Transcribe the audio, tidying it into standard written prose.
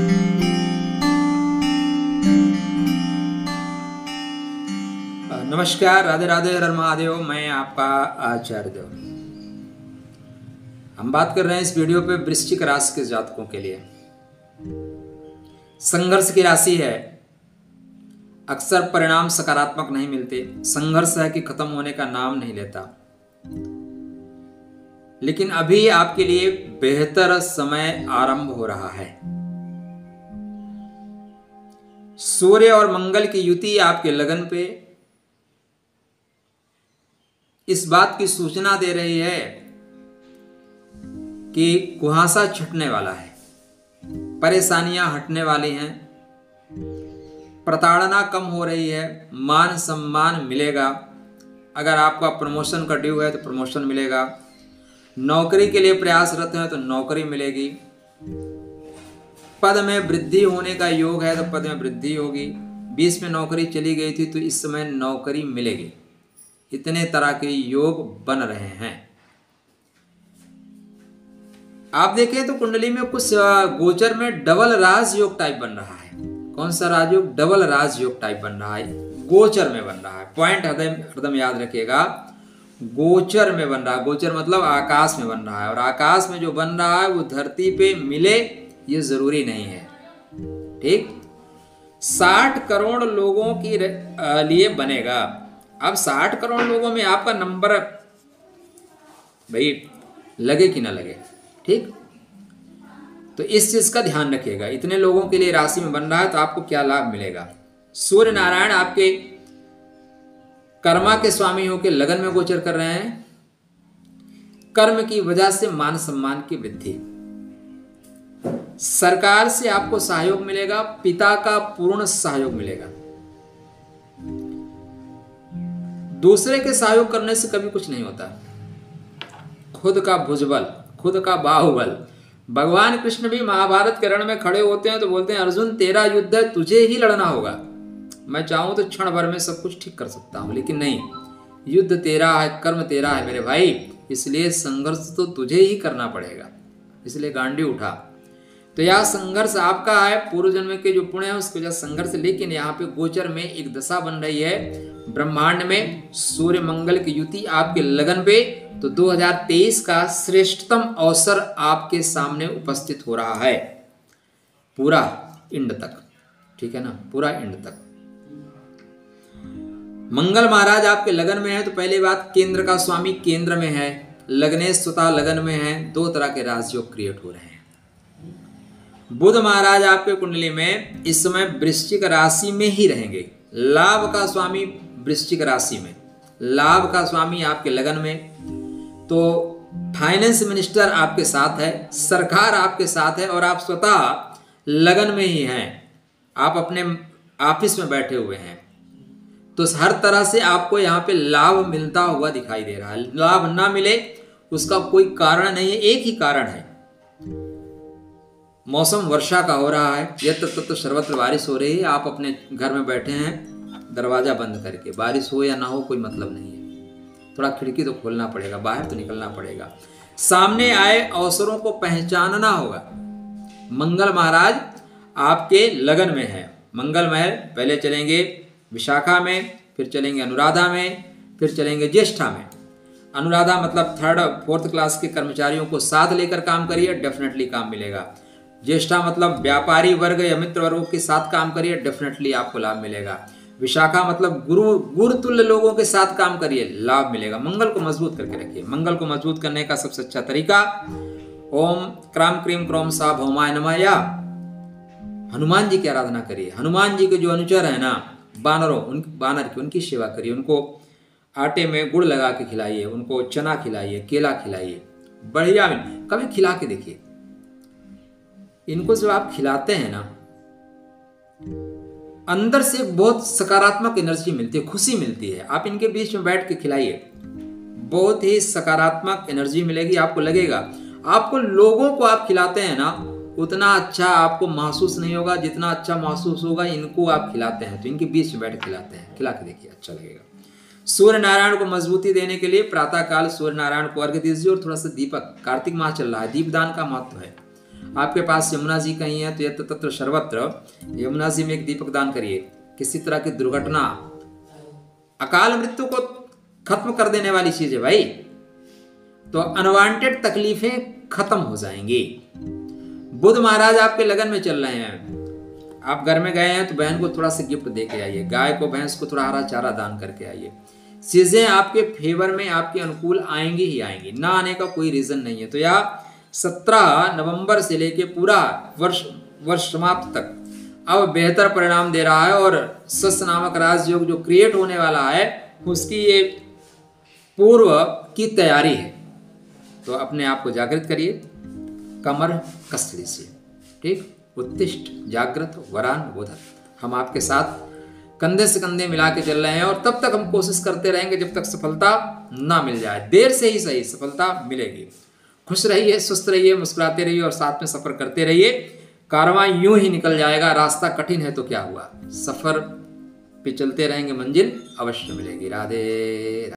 नमस्कार, राधे राधे, हर हर महादेव। मैं आपका आचार्य देव। हम बात कर रहे हैं इस वीडियो पे वृश्चिक राशि के जातकों के लिए। संघर्ष की राशि है, अक्सर परिणाम सकारात्मक नहीं मिलते। संघर्ष है कि खत्म होने का नाम नहीं लेता, लेकिन अभी आपके लिए बेहतर समय आरंभ हो रहा है। सूर्य और मंगल की युति आपके लगन पे इस बात की सूचना दे रही है कि कुहासा छटने वाला है, परेशानियां हटने वाली हैं, प्रताड़ना कम हो रही है, मान सम्मान मिलेगा। अगर आपका प्रमोशन का ड्यू है तो प्रमोशन मिलेगा। नौकरी के लिए प्रयासरत हैं तो नौकरी मिलेगी। पद में वृद्धि होने का योग है तो पद में वृद्धि होगी। 20 में नौकरी चली गई थी तो इस समय नौकरी मिलेगी। इतने तरह के योग बन रहे हैं। आप देखें तो कुंडली में कुछ गोचर में डबल राजयोग टाइप बन रहा है। कौन सा राजयोग? डबल राजयोग टाइप बन रहा है, गोचर में बन रहा है। पॉइंट हरदम याद रखिएगा, गोचर में बन रहा है। गोचर मतलब आकाश में बन रहा है, और आकाश में जो बन रहा है वो धरती पे मिले ये जरूरी नहीं है। ठीक, 60 करोड़ लोगों के लिए बनेगा। अब 60 करोड़ लोगों में आपका नंबर भाई लगे कि ना लगे। ठीक, तो इस चीज का ध्यान रखिएगा। इतने लोगों के लिए राशि में बन रहा है तो आपको क्या लाभ मिलेगा। सूर्य नारायण आपके कर्मा के स्वामी होकर लगन में गोचर कर रहे हैं। कर्म की वजह से मान सम्मान की वृद्धि, सरकार से आपको सहयोग मिलेगा, पिता का पूर्ण सहयोग मिलेगा। दूसरे के सहयोग करने से कभी कुछ नहीं होता। खुद का भुजबल, खुद का बाहुबल। भगवान कृष्ण भी महाभारत के रण में खड़े होते हैं तो बोलते हैं, अर्जुन तेरा युद्ध है, तुझे ही लड़ना होगा। मैं चाहूं तो क्षण भर में सब कुछ ठीक कर सकता हूं, लेकिन नहीं, युद्ध तेरा है, कर्म तेरा है मेरे भाई, इसलिए संघर्ष तो तुझे ही करना पड़ेगा। इसलिए गांडी उठा। तो यह संघर्ष आपका है, पूर्व जन्म के जो पुण्य है उसकी वजह संघर्ष। लेकिन यहाँ पे गोचर में एक दशा बन रही है ब्रह्मांड में, सूर्य मंगल की युति आपके लगन पे, तो 2023 का श्रेष्ठतम अवसर आपके सामने उपस्थित हो रहा है, पूरा इंड तक। ठीक है ना, पूरा इंड तक। मंगल महाराज आपके लगन में है तो पहली बात, केंद्र का स्वामी केंद्र में है, लग्नेश स्वतः लगन में है। 2 तरह के राजयोग क्रिएट हो रहे हैं। बुध महाराज आपके कुंडली में इस समय वृश्चिक राशि में ही रहेंगे। लाभ का स्वामी वृश्चिक राशि में, लाभ का स्वामी आपके लगन में, तो फाइनेंस मिनिस्टर आपके साथ है, सरकार आपके साथ है, और आप स्वतः लगन में ही हैं। आप अपने ऑफिस में बैठे हुए हैं, तो हर तरह से आपको यहाँ पे लाभ मिलता हुआ दिखाई दे रहा है। लाभ ना मिले उसका कोई कारण नहीं है, एक ही कारण है, मौसम वर्षा का हो रहा है। यत्र तत्र सर्वत्र बारिश हो रही है। आप अपने घर में बैठे हैं दरवाजा बंद करके, बारिश हो या ना हो कोई मतलब नहीं है। थोड़ा खिड़की तो खोलना पड़ेगा, बाहर तो निकलना पड़ेगा। सामने आए अवसरों को पहचानना होगा। मंगल महाराज आपके लगन में है। मंगल महल पहले चलेंगे विशाखा में, फिर चलेंगे अनुराधा में, फिर चलेंगे ज्येष्ठा में। अनुराधा मतलब 3rd 4th क्लास के कर्मचारियों को साथ लेकर काम करिए, डेफिनेटली काम मिलेगा। ज्येष्ठा मतलब व्यापारी वर्ग या मित्र वर्गों के साथ काम करिए, डेफिनेटली आपको लाभ मिलेगा। विशाखा मतलब गुरुतुल्य लोगों के साथ काम करिए, लाभ मिलेगा। मंगल को मजबूत करके रखिए। मंगल को मजबूत करने का सबसे अच्छा तरीका, ओम क्राम क्रीम क्रोम सा भौमाय नमः, या हनुमान जी की आराधना करिए। हनुमान जी के जो अनुचर है ना, बानर की, उनकी सेवा करिए। उनको आटे में गुड़ लगा के खिलाइए, उनको चना खिलाइए, केला खिलाइए, बढ़िया कभी खिला के देखिए। इनको जब आप खिलाते हैं ना, अंदर से बहुत सकारात्मक एनर्जी मिलती है, खुशी मिलती है। आप इनके बीच में बैठ के खिलाइए, बहुत ही सकारात्मक एनर्जी मिलेगी। आपको लगेगा, आपको लोगों को आप खिलाते हैं ना, उतना अच्छा आपको महसूस नहीं होगा जितना अच्छा महसूस होगा इनको आप खिलाते हैं। तो इनके बीच में बैठ खिलाते हैं, खिला के देखिए, अच्छा लगेगा। सूर्य नारायण को मजबूती देने के लिए प्रातः काल सूर्य नारायण को अर्घ्य दीजिए, और थोड़ा सा दीपक, कार्तिक माह चल रहा है, दीपदान का महत्व है। आपके पास यमुना जी कहीं है तो यत्र तत्र सर्वत्र यमुना जी में एक दीपक दान करिए। किसी तरह की दुर्घटना, अकाल मृत्यु को खत्म कर देने वाली चीज है भाई, तो अनवांटेड तकलीफें खत्म हो जाएंगी। बुध महाराज आपके लगन में चल रहे हैं, आप घर में गए हैं तो बहन को थोड़ा सा गिफ्ट दे के आइए, गाय को भैंस को थोड़ा हरा चारा दान करके आइए। चीजें आपके फेवर में आपके अनुकूल आएंगी ही आएंगी, ना आने का कोई रीजन नहीं है। तो यह 17 नवंबर से लेके पूरा वर्ष समाप्त तक अब बेहतर परिणाम दे रहा है, और सस नामक राजयोग जो क्रिएट होने वाला है उसकी ये पूर्व की तैयारी है। तो अपने आप को जागृत करिए, कमर कस लीजिए, ठीक। उत्तिष्ठ जागृत वरान बोधत, हम आपके साथ कंधे से कंधे मिला के चल रहे हैं, और तब तक हम कोशिश करते रहेंगे जब तक सफलता ना मिल जाए। देर से ही सही सफलता मिलेगी। खुश रहिए, सुस्त रहिए, मुस्कुराते रहिए और साथ में सफर करते रहिए। कारवां यूं ही निकल जाएगा। रास्ता कठिन है तो क्या हुआ, सफर पे चलते रहेंगे, मंजिल अवश्य मिलेगी। राधे।